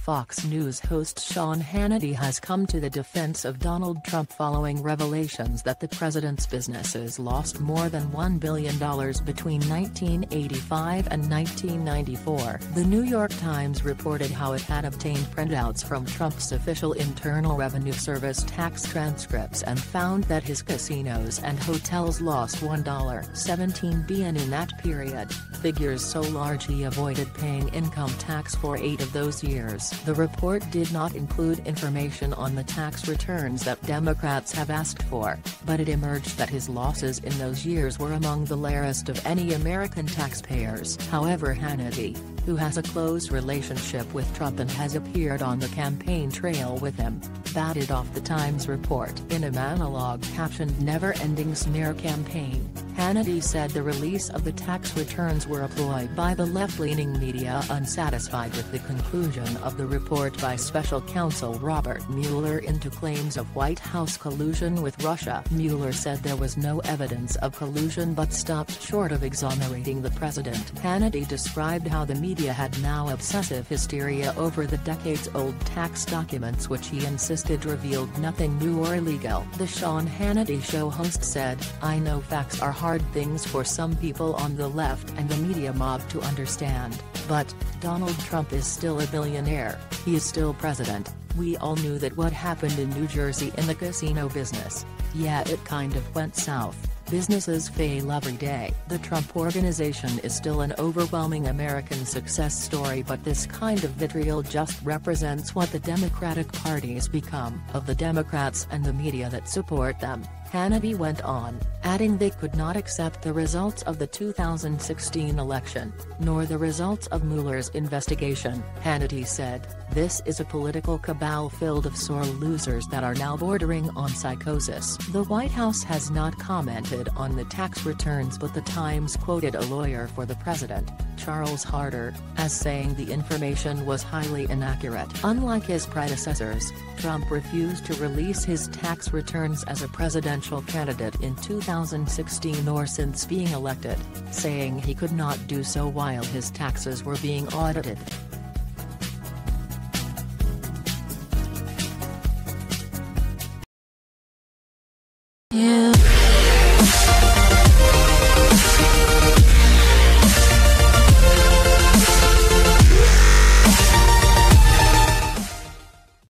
Fox News host Sean Hannity has come to the defense of Donald Trump following revelations that the president's businesses lost more than $1 billion between 1985 and 1994. The New York Times reported how it had obtained printouts from Trump's official Internal Revenue Service tax transcripts and found that his casinos and hotels lost $1.17 billion in that period, figures so large he avoided paying income tax for 8 of those years. The report did not include information on the tax returns that Democrats have asked for, but it emerged that his losses in those years were among the largest of any American taxpayers. However, Hannity, who has a close relationship with Trump and has appeared on the campaign trail with him, batted off the Times report. In a monologue captioned "Never-Ending Smear Campaign," Hannity said the release of the tax returns were a ploy by the left-leaning media unsatisfied with the conclusion of the report by special counsel Robert Mueller into claims of White House collusion with Russia. Mueller said there was no evidence of collusion but stopped short of exonerating the president. Hannity described how the media had now obsessive hysteria over the decades-old tax documents which he insisted revealed nothing new or illegal. The Sean Hannity Show host said, "I know facts are hard things for some people on the left and the media mob to understand, but Donald Trump is still a billionaire, he is still president. We all knew that what happened in New Jersey in the casino business, yeah, it kind of went south. Businesses fail every day. The Trump Organization is still an overwhelming American success story, but this kind of vitriol just represents what the Democratic Party has become of the Democrats and the media that support them." Hannity went on, adding they could not accept the results of the 2016 election, nor the results of Mueller's investigation. Hannity said, "This is a political cabal filled of sore losers that are now bordering on psychosis." The White House has not commented on the tax returns, but the Times quoted a lawyer for the president, Charles Harder, as saying the information was highly inaccurate. Unlike his predecessors, Trump refused to release his tax returns as a presidential candidate in 2016 or since being elected, saying he could not do so while his taxes were being audited. Yeah.